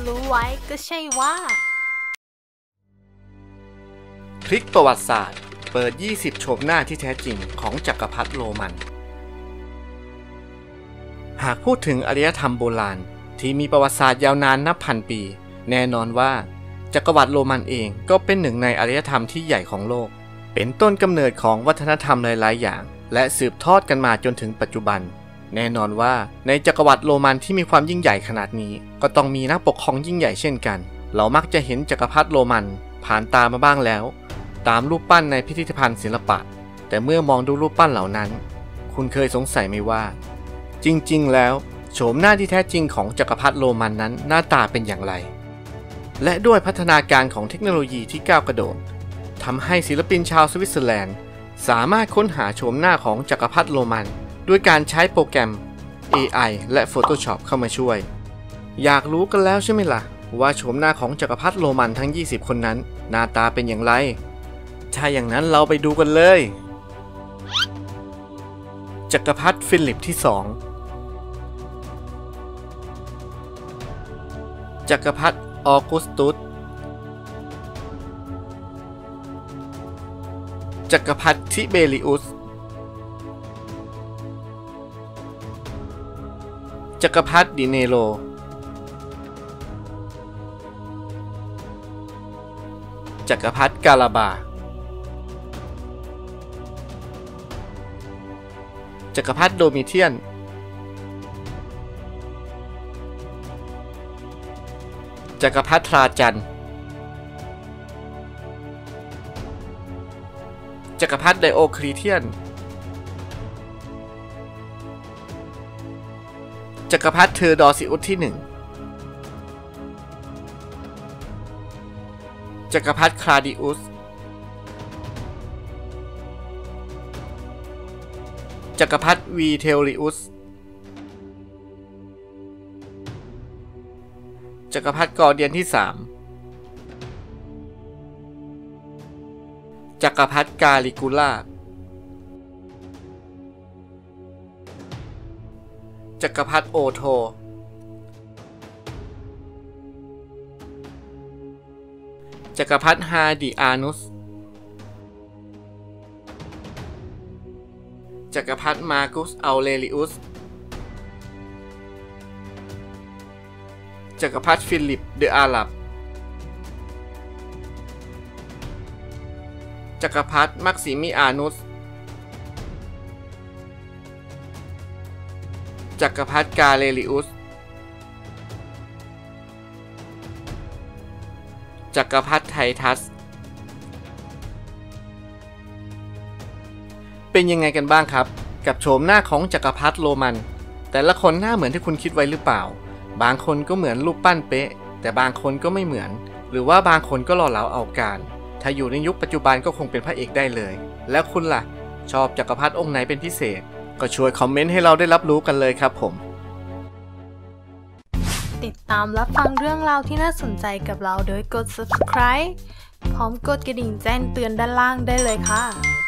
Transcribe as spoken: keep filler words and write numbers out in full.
รู้ไว้ก็ใช่ว่าคลิกประวัติศาสตร์เปิดยี่สิบโฉมหน้าที่แท้จริงของจักรพรรดิโรมันหากพูดถึงอารยธรรมโบราณที่มีประวัติศาสตร์ยาวนานนับพันปีแน่นอนว่าจักรวรรดิโรมันเองก็เป็นหนึ่งในอารยธรรมที่ใหญ่ของโลกเป็นต้นกำเนิดของวัฒนธรรมหลายๆอย่างและสืบทอดกันมาจนถึงปัจจุบันแน่นอนว่าในจักรวรรดิโรมันที่มีความยิ่งใหญ่ขนาดนี้ก็ต้องมีนักปกครองยิ่งใหญ่เช่นกันเรามักจะเห็นจักรพรรดิโรมันผ่านตามาบ้างแล้วตามรูปปั้นในพิพิธภัณฑ์ศิลปะแต่เมื่อมองดูรูปปั้นเหล่านั้นคุณเคยสงสัยไหมว่าจริงๆแล้วโฉมหน้าที่แท้จริงของจักรพรรดิโรมันนั้นหน้าตาเป็นอย่างไรและด้วยพัฒนาการของเทคโนโลยีที่ก้าวกระโดดทำให้ศิลปินชาวสวิตเซอร์แลนด์สามารถค้นหาโฉมหน้าของจักรพรรดิโรมันด้วยการใช้โปรแกรม เอ ไอ และ Photoshop เข้ามาช่วยอยากรู้กันแล้วใช่ไหมล่ะว่าโฉมหน้าของจักรพรรดิโรมันทั้งยี่สิบคนนั้นหน้าตาเป็นอย่างไรถ้าอย่างนั้นเราไปดูกันเลยจักรพรรดิฟิลิปที่สองจักรพรรดิออกุสตุสจักรพรรดิทิเบริอุสจักรพรรดิเนโรจักรพรรดิกาลาบาจักรพรรดิโดมิเทียนจักรพรรดิทราจันจักรพรรดิไดโอคลีเทียนจักรพรรดิเทอร์ดอซิอุสที่หนึ่งจักรพรรดิคลาดิอุสจักรพรรดิวีเทลริอุสจักรพรรดิกอร์เดียนที่สามจักรพรรดิกาลิกูล่าจักรพรรดิโอโทจักรพรรดิฮาดิอานุสจักรพรรดิมาร์กุสอัลเรลิอุสจักรพรรดิฟิลิปเดอะอาหรับจักรพรรดิมักซิมิอานุสจักรพรรดิกาเลริอุสจักรพรรดิไททัสเป็นยังไงกันบ้างครับกับโฉมหน้าของจักรพรรดิโรมันแต่ละคนหน้าเหมือนที่คุณคิดไว้หรือเปล่าบางคนก็เหมือนรูปปั้นเป๊ะแต่บางคนก็ไม่เหมือนหรือว่าบางคนก็หล่อเหลาเอาการถ้าอยู่ในยุคปัจจุบันก็คงเป็นพระเอกได้เลยแล้วคุณล่ะชอบจักรพรรดิองค์ไหนเป็นพิเศษก็ช่วยคอมเมนต์ให้เราได้รับรู้กันเลยครับผมติดตามรับฟังเรื่องราวที่น่าสนใจกับเราโดยกด ซับสไครบ์ พร้อมกดกระดิ่งแจ้งเตือนด้านล่างได้เลยค่ะ